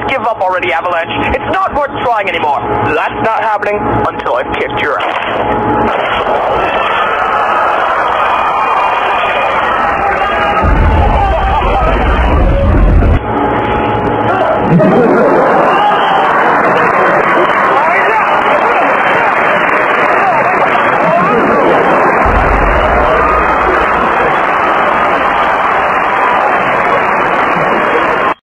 give up already, Avalanche. It's not worth trying anymore. That's not happening until I've kicked your ass.